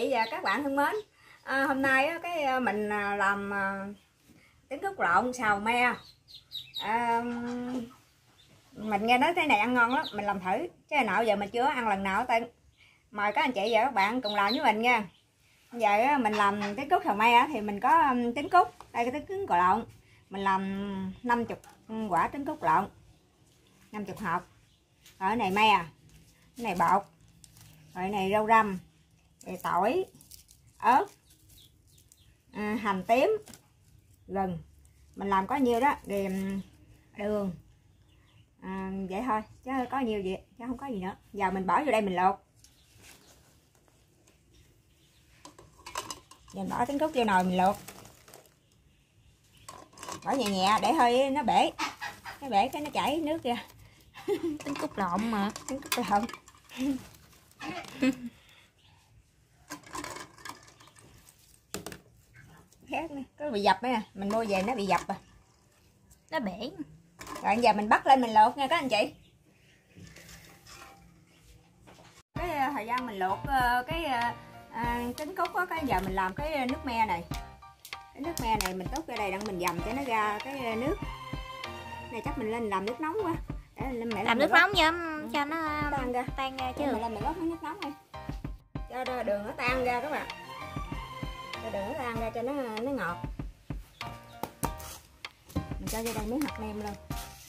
chị và các bạn thân mến, hôm nay mình làm trứng cút lộn xào me. Mình nghe nói cái này ăn ngon lắm, mình làm thử chứ nào giờ mình chưa ăn lần nào hết. Mời các anh chị và các bạn cùng làm với mình nha. Giờ mình làm trứng cút xào me thì mình có trứng cút, đây cái trứng cút lộn mình làm 50 quả trứng cút lộn, 50 hộp. Rồi cái này me, cái này bột, rồi cái này rau răm, rồi tỏi, ớt, hành tím, gừng. Mình làm có nhiêu đó, đường, vậy thôi chứ có nhiều gì chứ không có gì nữa. Giờ mình bỏ vô đây mình lột. Mình bỏ trứng cút vô nồi mình lột, bỏ nhẹ nhẹ để hơi nó bể, cái bể cái nó chảy nước ra. Trứng cút lộn mà, trứng cút lộn. Khác nè, có bị dập nè, mình mua về nó bị dập à, nó bể. Rồi giờ mình bắt lên mình lột nha các anh chị. Cái thời gian mình lột trứng cút á, cái giờ mình làm cái nước me này. Cái nước me này mình tốt ra đây đặng mình dầm cho nó ra cái nước này. Chắc mình lên làm nước nóng quá để mẹ làm nước nóng cho nó tan ra chứ. Mình rót nước nóng đi cho đường nó tan ra các bạn, cho đường nó tan ra cho nó ngọt. Mình cho vô đây miếng hạt nêm luôn.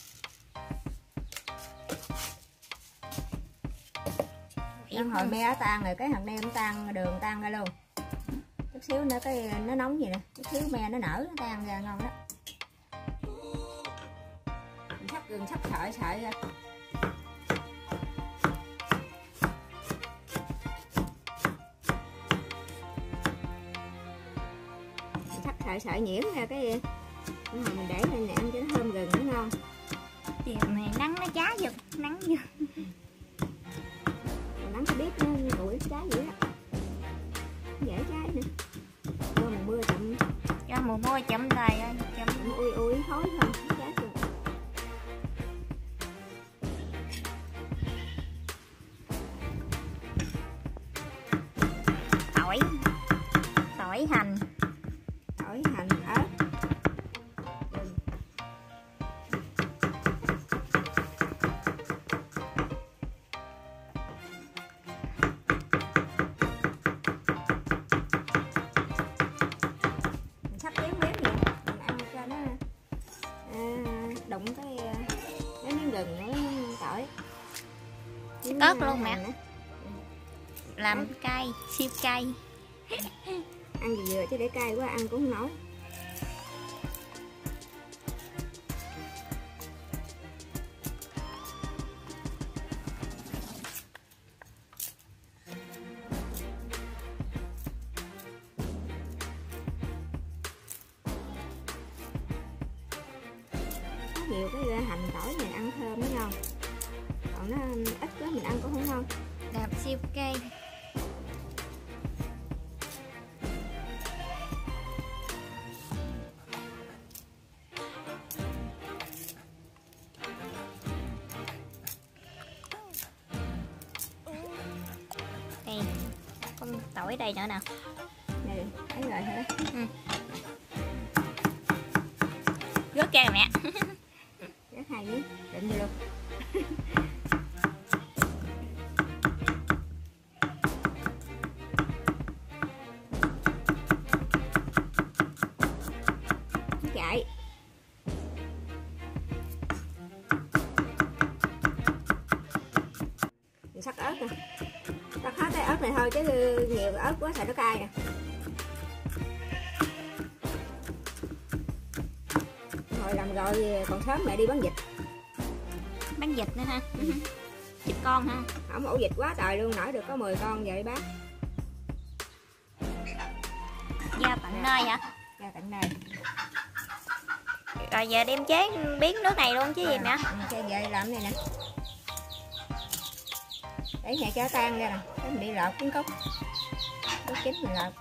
Ăn hồi me tan rồi cái hạt nêm tan, đường tan ra luôn. Chút xíu nữa cái nó nóng gì nè, chút xíu me nó nở nó tan ra ngon đó. Mình sắc gừng sắc sợi ra. Mình sắc sợi nhuyễn ra cái mình để lên này ăn cho nó thơm gừng nó ngon. Chiều này nắng nó chá giật, nắng vô. Nắng có biết nó tuổi trái vậy đó, dễ trái nữa. Mùa chậm, cho mùa mưa chậm thời ơi, chậm ui thối thôi, trái được. tỏi hành, ớt. Đụng cái miếng gừng nữa, tỏi, ớt luôn mẹ. Làm cay, siêu cay. Ăn gì vừa chứ để cay quá ăn cũng không nổi. Nhiều cái hành tỏi này ăn thơm mới ngon, còn nó ít quá mình ăn cũng không ngon. Làm siêu cay. Đây con tỏi đây nữa nè. Này thấy rồi hả? Rớt ra mẹ. Rớt 2 miếng định vô luôn. Chạy. Mình sắc ớt nè, sắc hết cái ớt này thôi chứ nhiều ớt quá sợ nó cay nè. Hồi làm rồi còn sớm mẹ đi bán vịt. Bán vịt nữa ha. Vịt con ha. Không ổ vịt quá trời luôn, nổi được có 10 con vậy bán. Giao tận nơi hả? Giao tận nơi. Rồi giờ đem chế biến nước này luôn chứ gì mẹ? Chơi vậy làm này nè. Để nhà cho tan ra nè, để mình đi lột trứng cút. Cút chín mình lột.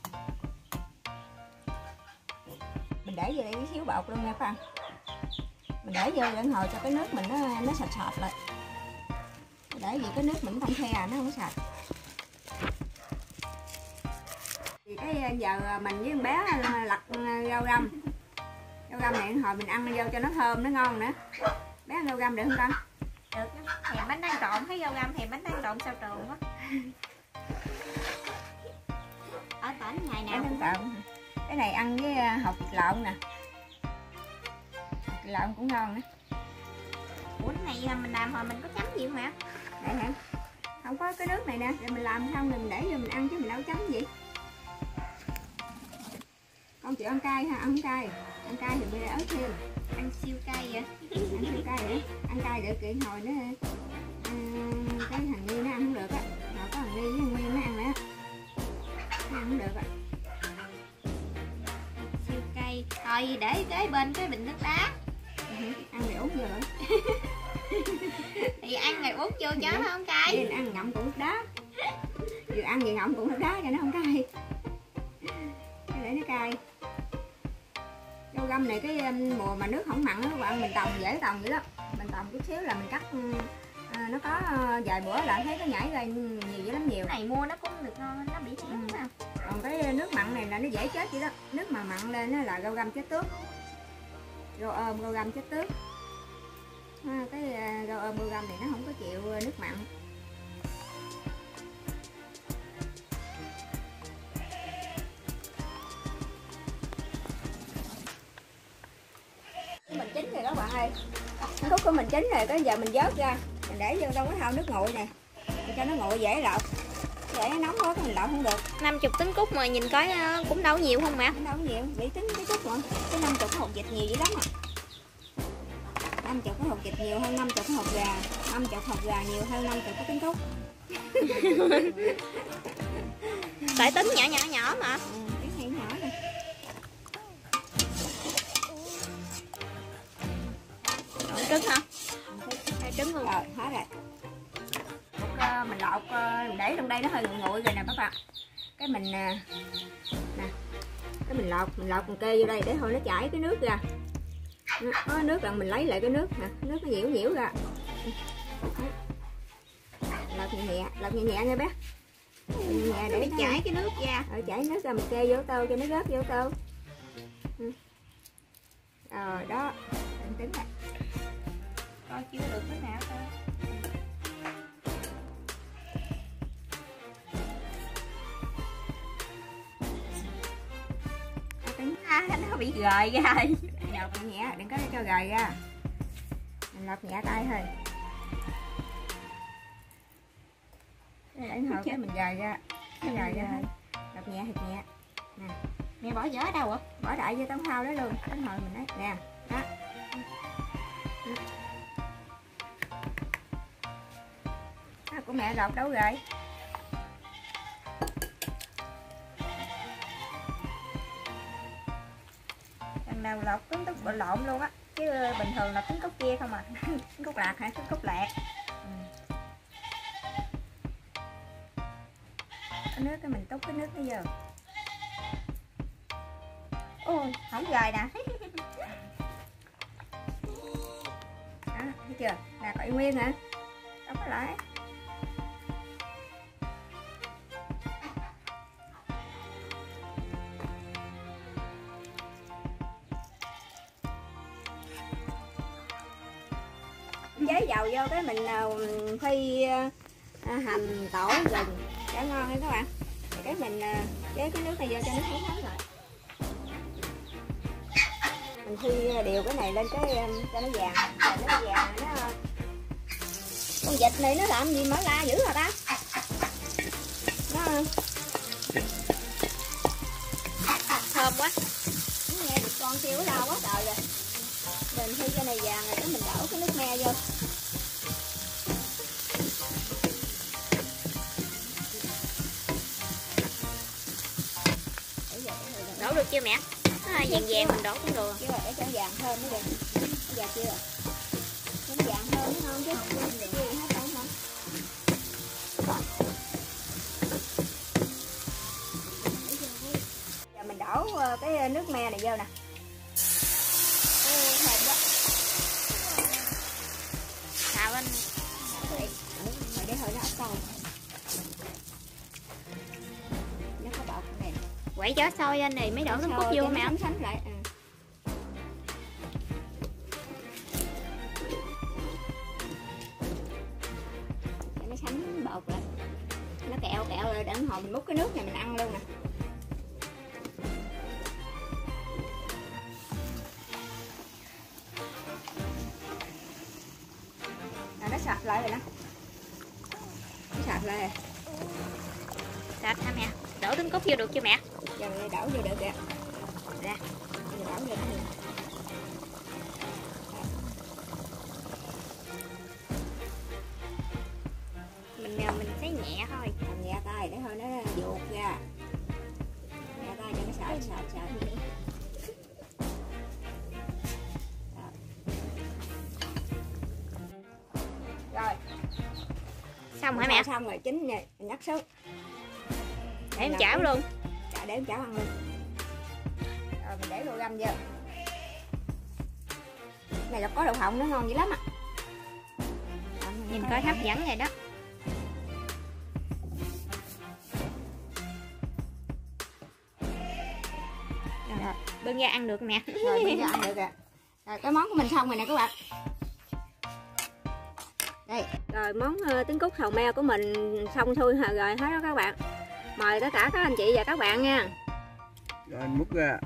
Mình để vô đây tí xíu bột luôn nha các bạn. Mình để vô để hồi cho cái nước mình nó sạch sạch lại. Để vì cái nước mình không the nó không sạch. cái giờ mình với con bé lặt rau răm. Rau răm này hồi mình ăn vô cho nó thơm nó ngon nữa. Bé ăn rau răm được không con? Được, thèm bánh rang trộn, thấy rau răm thèm bánh rang trộn sao trường quá. Ở tỉnh ngày nào cũng trộn. Cái này ăn với hột vịt lộn nè. Hột vịt lộn cũng ngon nữa. Ủa cái này mình làm hồi mình có chấm gì không mẹ? Đây hả? Không có cái nước này nè, rồi mình làm xong rồi mình để vô mình ăn chứ mình đâu chấm gì. Con chịu ăn cay ha, ăn không cay. Ăn cay thì bây giờ ớt thêm. Ăn siêu cay vậy. Ăn siêu cay vậy. Ăn cay được kiện hồi nữa cái thằng Nhi nó ăn không được á. Hồi có thằng Nhi với thằng Nguyên nó ăn nữa. Nó ăn không được á. Siêu cay. Thôi để cái bên cái bình nước đá. Ăn thì uống vô rồi. Thì ăn rồi uống vô chứ nó không cay. Vậy ăn ngậm cục nước đá. Vừa ăn vừa ngậm cục nước đá cho nó không cay. Cái để nó cay. Rau găm này cái mùa mà nước không mặn á các bạn, mình tòng dễ tòng vậy đó. Mình tòng chút xíu là mình cắt nó có vài bữa lại thấy nó nhảy ra nhiều dữ lắm nhiều. Cái này mua nó cũng được ngon, nó bị héo mà. Còn cái nước mặn này là nó dễ chết vậy đó. Nước mà mặn lên nó là rau găm chết tước. Rau ôm rau găm chết tước. Cái rau ôm rau găm này nó không có chịu nước mặn. Mình chín rồi các bạn ơi. Khúc của mình chín rồi, cái giờ mình vớt ra, mình để vô trong cái thau nước nguội nè, để cho nó nguội dễ lọc. Để nó nóng quá cái mình lọc không được. 50 tấn cúc mà nhìn coi cũng đâu nhiều không mẹ? Cũng đâu nhiều, bị tính cái chút mà. Cái 50 cái hột vịt nhiều dữ lắm à. 50 cái hột vịt nhiều hơn 50 cái hột gà, 50 hột gà nhiều hơn 50 cái trứng cút. Tại tính nhỏ mà. Cái này nhỏ nè. Trứng hả? Hai trứng luôn. Rồi, hết rồi. Mình lọc, mình để trong đây nó hơi nguội rồi nè các bạn. Cái mình nè. Cái mình lọc còn kê vô đây để thôi nó chảy cái nước ra. Có nước là mình lấy lại cái nước nè, nước nó nhiễu ra. Lọc nhẹ nha bé. Nhẹ để chảy cái nước ra. Chảy nước ra mình kê vô tô cho nó rớt vô tô. Rồi đó, mình tính này. Coi chưa được cái nào thôi. Nó bị gời ra. Lọc nhẹ, đừng có cho gời ra. Mình lọc nhẹ tay thôi. Để hồi cái mình gời ra. Cái gời ra thôi. Lọc nhẹ thật nhẹ. Nè. Mẹ bỏ vỏ ở đâu ạ? Bỏ đại vô tấm thau đó luôn. Đến hồi mình nói nè. Đó. Đó của mẹ lọc đâu rồi? Lần nào lọc trứng cút bự lộn luôn á. Chứ bình thường là trứng cút kia không à. Trứng cút lạc hả? Trứng cút lạc. Cái nước cái mình túc cái nước nó vô. Ôi, không gời nè. Đó, thấy chưa? Là còn nguyên hả? Đâu có lại. Chế dầu vô cái mình phi hành, tỏi, gừng cho ngon nha các bạn. Cái mình chế cái nước này vô cho nó thấm rồi. Mình phi đều cái này lên cái cho nó vàng, nó vàng nó. Con vịt này nó làm gì mà la dữ hả ta? Nó Thơm quá. nghe được con kêu la quá trời rồi. Mình phi cái này vàng rồi cái mình đổ cái nước me vô. Đổ được chưa mẹ? Vàng vàng mình đổ cũng được. Chưa để cho vàng hơn mới được. Giờ chưa? Nó vàng hơn nó ngon chứ. Chưa hết không hả? Giờ mình đổ cái nước me này vô nè. Thơm quá. Xào lên. Rồi để hơi nó ấp sâu. Nó có bọt này. Quậy Quậy cho sôi lên này mới đổ trứng cút vô mẹ. Sánh lại. Nó sánh bột lại. Nó kẹo rồi để hồi mình múc cái nước này mình ăn luôn nè. Nó sạch lại rồi đó. Nó sạch lại rồi. Sạch hả mẹ? Đổ trứng cút vô được chưa mẹ? Giờ mình đổ vô được kìa. Ra. Mình đổ vô đó. Mình thấy nhẹ thôi. Làm nhẹ tay để thôi nó vuột ra. Nhẹ tay cho nó sạch. Rồi. Xong hả mẹ? Xong rồi chín rồi, mình nhắc xuống. Để em chảo luôn. Để em chảo ăn luôn. Rồi mình để luôn găm vô. Này là có đậu phộng nó ngon dữ lắm à. Nhìn coi hấp dẫn rồi đó. Rồi, bưng ra ăn được mẹ. Rồi bưng ra ăn được rồi. Rồi cái món của mình xong rồi nè các bạn. Đây, rồi món trứng cút hàu meo của mình xong xuôi rồi hết đó các bạn. Mời tất cả các anh chị và các bạn nha. Rồi anh múc ra.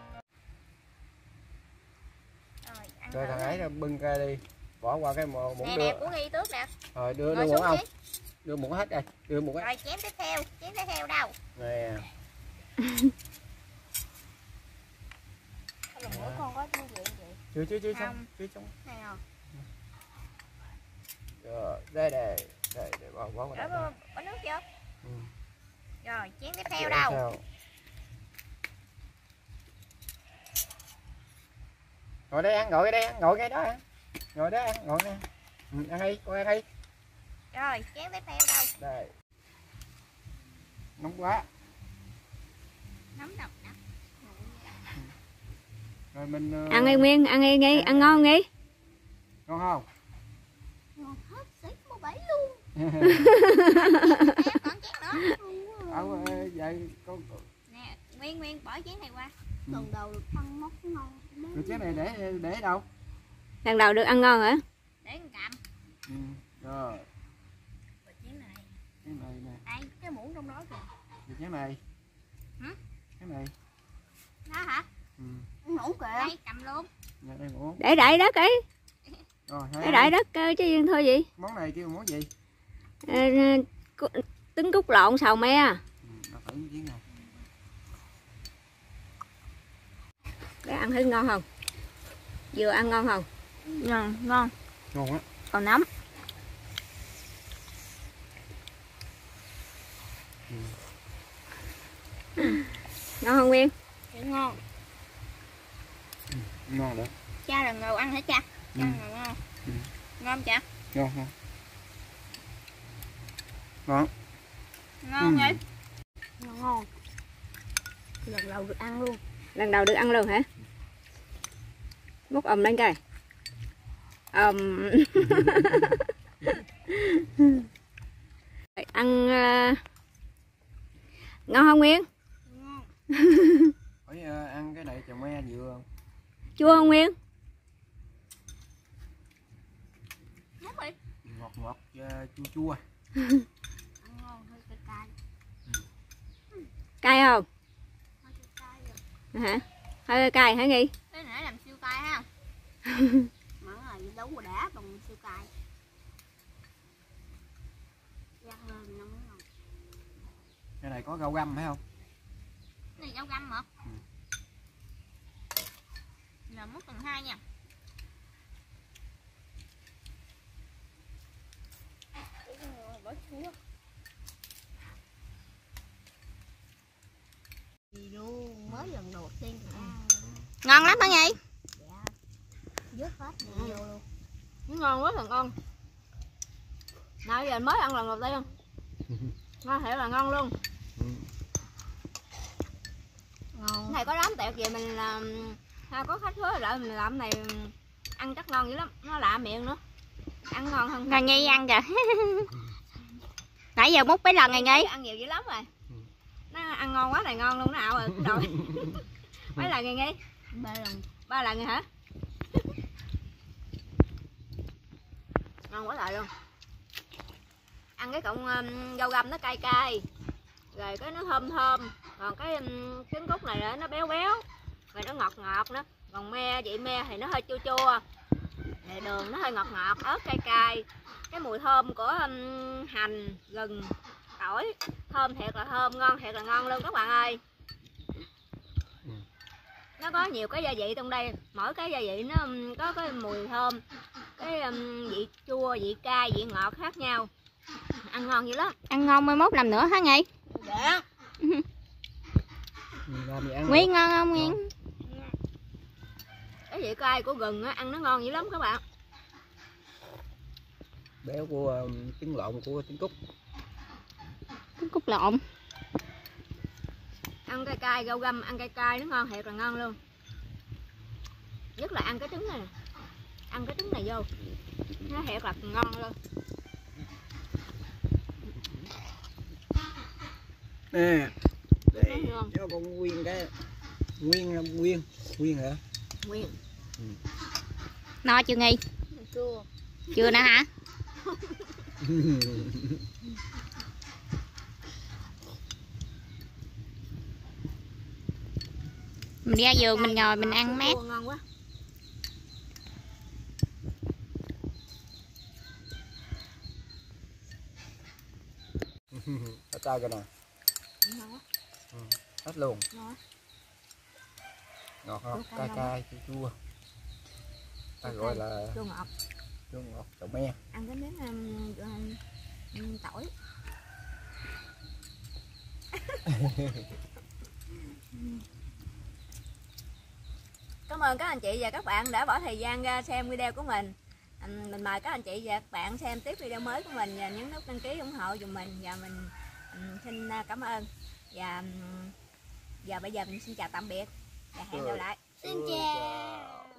Rồi thằng ấy bưng ra đi. Bỏ qua cái muỗng nè, đưa. nè, của nghi tước nè. Rồi đưa Ngồi muỗng xuống không? đi. Đưa muỗng hết đây. Đưa muỗng hết. Rồi chém tiếp theo đâu? Nè. Mỗi con có như vậy vậy. Chưa xong. Chưa xong. Này không? Rồi, đây bỏ vào đây. Bỏ nước chưa? Ừ. Rồi chén tiếp theo đâu? Ngồi đây ăn, ngồi ngay đó ăn. Ngồi đó ăn, ngồi nè. Ăn đi, cô ăn đi. Rồi chén tiếp theo đâu? Đây. Nóng quá. Nóng độc nè. Rồi mình Ăn đi Nguyên, ăn đi Nghi, ăn ngon Nghi. Ngon không? Ngon hết xếp một bẫy luôn. Còn chén nữa. Vậy con Nè, Nguyên bỏ chén này qua. Lần đầu được ăn món ngon. Rồi chén này để đâu? Lần đầu được ăn ngon hả? Để ăn cặm. Rồi. Rồi chén này. Chén này nè. Đây, cái muỗng trong đó kìa. Rồi chén này. Hả? Chén này. Đó hả? Muỗng kìa. Đây, cầm luôn. Dạ, đây muỗng. Để đậy đất ấy. Rồi, Để đậy đất chứ thôi gì. Món này kêu món gì? Trứng cút lộn xào me. Thử chén này. Để ăn thử ngon không? Vừa ăn ngon không? Ngon. Ngon á. Còn nóng. Ngon không Nguyên? Ngon. Ngon đó. Cha là ngầu ăn hả cha? Cha là ngon. Ngon cha? Ngon không? Ngon. Ngon vậy? Ngon. Lần đầu được ăn luôn. Lần đầu được ăn luôn hả? Múc lên coi. Ăn ngon không Nguyên? Ngon. Hỏi ăn cái này trà me vừa không? Chua không Nguyên? Ngọt chua. Ăn ngon, hơi cay. Cay không? Hơi cay rồi. Hả? Hơi cay hả Nghi? Cái này làm siêu cay ha. Món này đấu của đá bằng siêu cay. Cái này có rau găm phải không? Cái này rau găm hả? Là múc tầng 2 nha. Gì luôn, mới lần đầu tiên ngon lắm hả Nhi? Dạ. Dứt hết vô luôn. Ngon quá là ngon. Nào giờ mới ăn lần đầu tiên. Ngon thiệt là ngon luôn. Ngon. Này có đám tẹo vậy mình làm có khách hứa lại mình làm này ăn chắc ngon dữ lắm, nó lạ miệng nữa. Ăn ngon hơn. Rồi Nhi ăn kìa. Nãy giờ múc mấy lần rồi Nhi. Ăn nhiều dữ lắm rồi. nó ăn ngon quá này, ngon luôn, nó ảo rồi rồi. Mấy lần nghe 3 lần rồi hả? Ngon quá trời luôn. Ăn cái cọng rau găm nó cay cay, rồi cái nó thơm thơm, còn cái trứng cút này nó béo béo, rồi nó ngọt ngọt nữa. Còn vị me thì nó hơi chua chua, rồi đường nó hơi ngọt ngọt, ớt cay cay, cái mùi thơm của hành, gừng, tỏi, thơm thiệt là thơm, ngon thiệt là ngon luôn các bạn ơi. Nó có nhiều cái gia vị trong đây, mỗi cái gia vị nó có cái mùi thơm, cái vị chua, vị cay, vị ngọt khác nhau, ăn ngon dữ lắm. Ăn ngon 11 làm nữa hả Nghị? Dạ. Nguyên ngon không Nguyên? Cái vị cay của gừng á, ăn nó ngon dữ lắm các bạn. Béo của trứng lộn của trứng cút. Trứng cút lộn. Ăn cay cay, rau găm ăn cay cay nó ngon thiệt là ngon luôn. Nhất là ăn cái trứng này nè. Ăn cái trứng này vô nó thiệt là ngon luôn. Nè, để cho con Nguyên cái Nguyên hả? Nguyên. No chưa Nghi? Chưa. Chưa nữa hả? Mình ra giường mình ngồi mình ăn mát. Ngon quá. Ở trai cái nè. Ngon quá. Hết luôn. Ngon. Ngọt không? Cay cay chua chua. Ta gọi là chua ngọt. Chua ngọt đậu me. Ăn cái miếng tỏi. Cảm ơn các anh chị và các bạn đã bỏ thời gian ra xem video của mình. Mình mời các anh chị và các bạn xem tiếp video mới của mình và nhấn nút đăng ký ủng hộ dùm mình, và mình xin cảm ơn. Và giờ bây giờ mình xin chào tạm biệt và hẹn gặp lại. Xin chào.